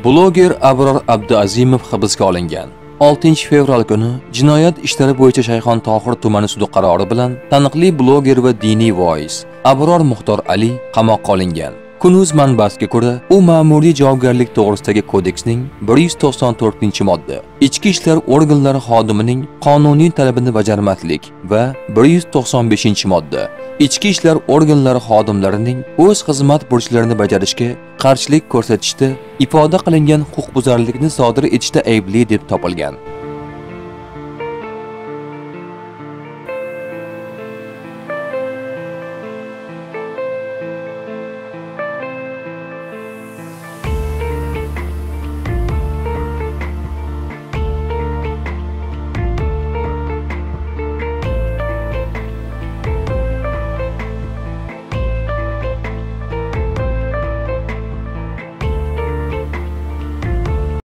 Bloger Abror Abduazimov hibsga olingan. 6 fevral kuni jinoyat ishlari bo'yicha Shayxon Tohir tumani sudi qarori bilan taniqli bloger va diniy voiz Abror Muxtor Ali qamoqqa olingan. Kunuz manbasiga ko'ra, u ma'muriy javobgarlik to'g'risidagi kodeksning 194-modda, ichki ishlar organlari xodimining qonuniy talabini bajarmaslik va 195-modda, ichki ishlar organlari xodimlarining o'z xizmat burchlarini bajarishga qarshilik ko'rsatishda ifoda qilingan huquqbuzarlikni sodir etishda aybli deb topilgan.